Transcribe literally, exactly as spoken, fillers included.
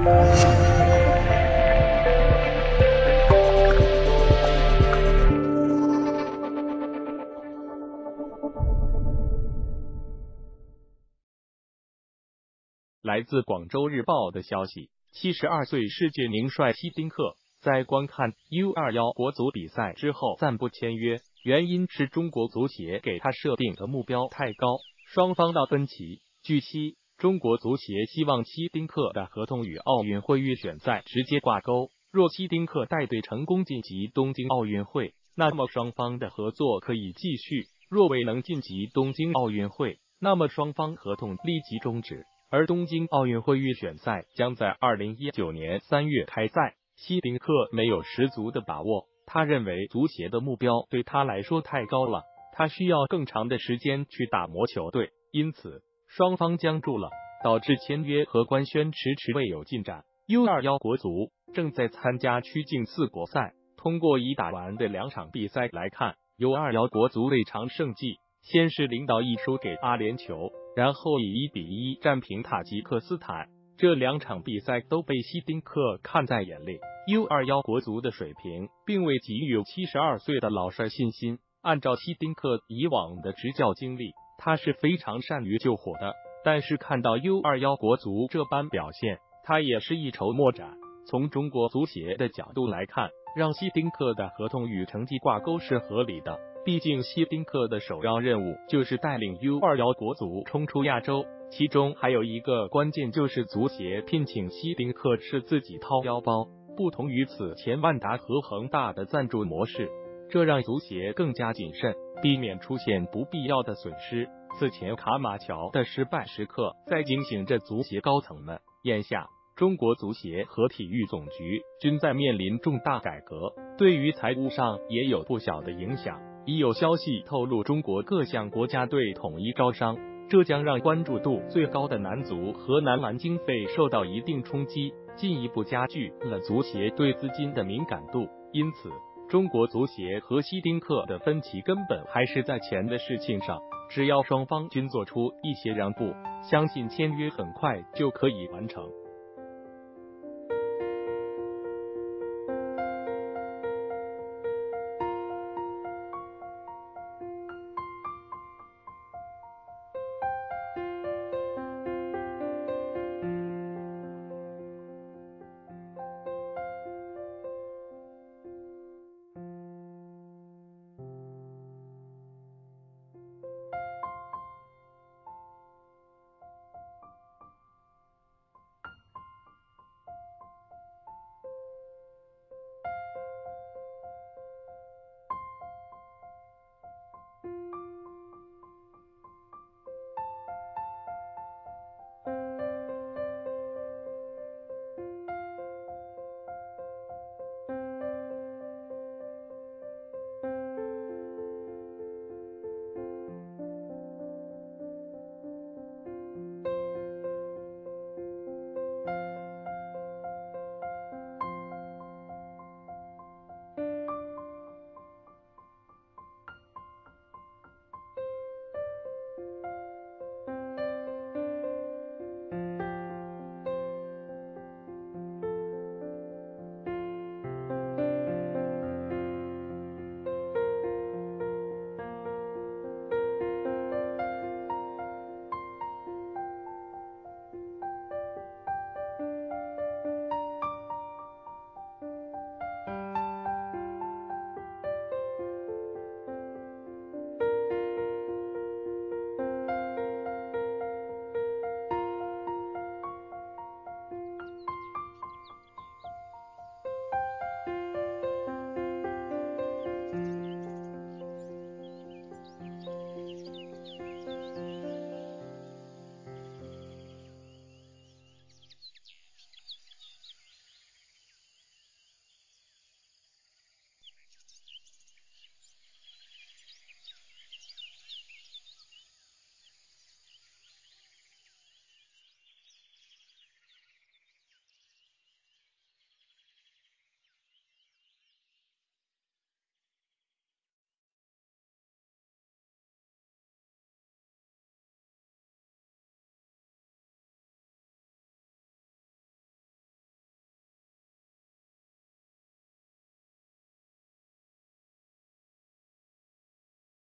来自广州日报的消息，七十二岁世界名帅希丁克在观看 U 二十一 国足比赛之后暂不签约，原因是中国足协给他设定的目标太高，双方闹分歧。据悉，中国足协希望希丁克的合同与奥运会预选赛直接挂钩，若希丁克带队成功晋级东京奥运会，那么双方的合作可以继续；若未能晋级东京奥运会，那么双方合同立即终止。而东京奥运会预选赛将在二零一九年三月开赛，希丁克没有十足的把握，他认为足协的目标对他来说太高了，他需要更长的时间去打磨球队，因此双方僵住了，导致签约和官宣迟迟未有进展。U 二十一 国足正在参加区境四国赛，通过已打完的两场比赛来看， U 二十一 国足未尝胜绩，先是零比一输给阿联酋，然后以一比一战平塔吉克斯坦，这两场比赛都被希丁克看在眼里。U 二十一 国足的水平并未给予七十二岁的老帅信心，按照希丁克以往的执教经历，他是非常善于救火的，但是看到 U 二十一 国足这般表现，他也是一筹莫展。从中国足协的角度来看，让希丁克的合同与成绩挂钩是合理的，毕竟希丁克的首要任务就是带领 U 二十一 国足冲出亚洲，其中还有一个关键就是足协聘请希丁克是自己掏腰包，不同于此前万达和恒大的赞助模式，这让足协更加谨慎，避免出现不必要的损失。此前卡马乔的失败时刻在警醒着足协高层们，眼下中国足协和体育总局均在面临重大改革，对于财务上也有不小的影响。已有消息透露，中国各项国家队统一招商，这将让关注度最高的男足和男篮经费受到一定冲击，进一步加剧了足协对资金的敏感度。因此，中国足协和希丁克的分歧根本还是在钱的事情上，只要双方均做出一些让步，相信签约很快就可以完成。